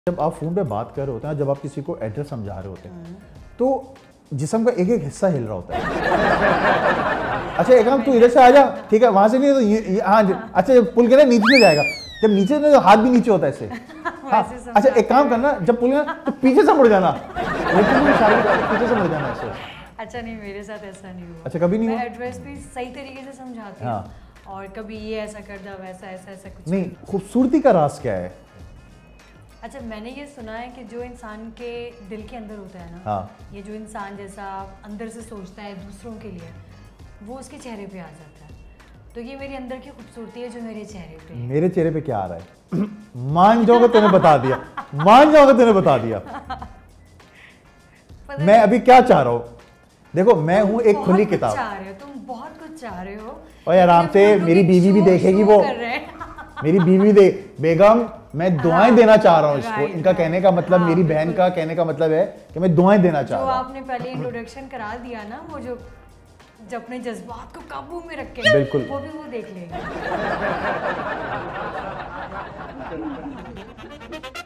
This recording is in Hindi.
जब आप फ़ोन पे बात कर रहे होते हैं, जब आप किसी को एड्रेस समझा रहे होते हैं तो जिस्म का एक एक हिस्सा हिल रहा होता है। अच्छा एक काम, तू इधर से आ जा, ठीक है, वहां से नहीं तो हाँ अच्छा जब पुल के नीचे में जाएगा, जब नीचे तो हाथ भी नीचे होता है इससे। हाँ अच्छा एक काम करना, जब पुल ना तो पीछे से मुड़ जाना, लेकिन पीछे से मुड़ जाना ऐसे। अच्छा नहीं, मेरे साथ ऐसा नहीं हुआ। अच्छा कभी नहीं हुआ? मैं एड्रेस भी सही तरीके से समझाती हूँ और कभी ये ऐसा कर दो, वैसा ऐसा ऐसा कुछ नहीं। खूबसूरती का राज क्या है? अच्छा मैंने ये सुना है कि जो इंसान के दिल के अंदर होता है ना, ये जो इंसान जैसा अंदर से सोचता है दूसरों के लिए, वो उसके चेहरे पे आ जाता है। तो ये मेरी अंदर की खूबसूरती है जो मेरे चेहरे पे है। मेरे चेहरे पे क्या आ रहा है? मान जाओगे तूने बता दिया, मान जाओगे तूने बता दिया। मैं अभी क्या चाह रहा हूँ, देखो मैं हूँ एक खुली किताब। तुम बहुत कुछ चाह रहे हो और आराम से, मेरी बीवी भी देखेगी वो, मेरी बीवी दे बेगम, मैं दुआएं देना चाह रहा हूँ इसको। इनका कहने का मतलब, मेरी बहन का कहने का मतलब है कि मैं दुआएं देना चाह रहा हूँ। आपने पहले इंट्रोडक्शन करा दिया ना, वो जो अपने जज्बात को काबू में रख के, बिल्कुल वो भी वो देख लेगा।